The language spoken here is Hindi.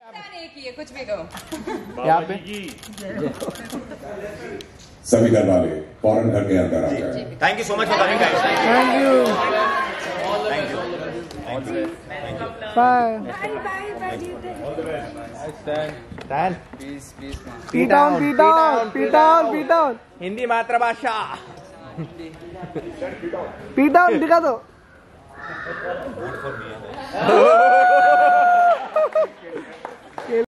कुछ भी कहो। यहाँ पे सभी घर वाले फौरन घर के अंदर आ जाए। Thank you so much for coming guys. Thank you. Bye. P down P down P down P down. Hindi मातृभाषा। पी डाउन दिखा दो।